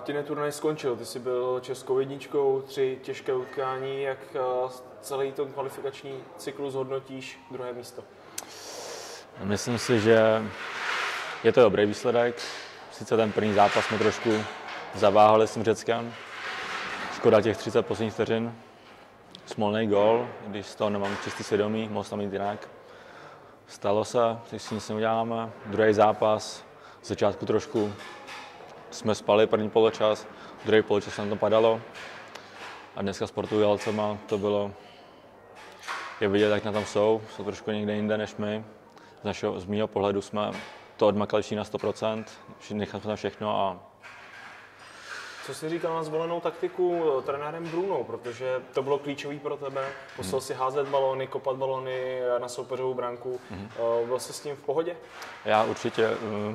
Martine, turnaj skončil. Ty jsi byl českou jedničkou, 3 těžké utkání. Jak celý ten kvalifikační cyklus hodnotíš, druhé místo? Myslím si, že je to dobrý výsledek. Sice ten první zápas jsme trošku zaváhali s tím Řeckem. Škoda těch 30 posledních vteřin. Smolný gól, když z toho nemám čistý svědomí, mohl tam jít jinak. Stalo se, teď si nic neuděláme. Druhý zápas, z začátku trošku jsme spali první poločas, druhý poločas nám to padalo. A dneska s Portugalcema to bylo, je vidět, jak na tom jsou trošku někde jinde než my. Z mého pohledu jsme to odmakali na 100%, nechali jsme tam všechno a... Co jsi říkal na zvolenou taktiku trenérem Brunou, protože to bylo klíčový pro tebe, musel si házet balóny, kopat balóny na soupeřovou branku, byl jsi s tím v pohodě? Já určitě.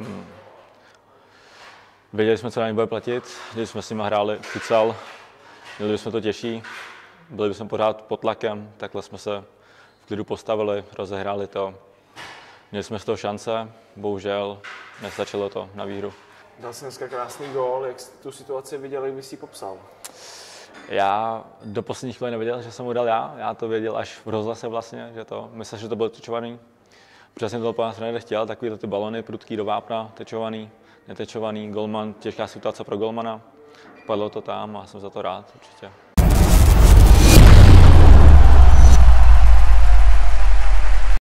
Věděli jsme, co nám bude platit, když jsme s nimi hráli futsal, měli jsme to těžší, byli jsme pořád pod tlakem, takhle jsme se v klidu postavili, rozehráli to. Měli jsme z toho šance, bohužel nestačilo to na výhru. Dal jsi dneska krásný gól, jak jsi tu situaci viděl, jak bys ji popsal? Já do poslední chvíle nevěděl, že jsem ho dal já to věděl až v rozhlase vlastně, myslel, že to bylo tečovaný. Protože jsem to pan trenér chtěl, takovýhle ty balony prudký do vápna, tečovaný, netečovaný, golman, těžká situace pro golmana. Padlo to tam a jsem za to rád určitě.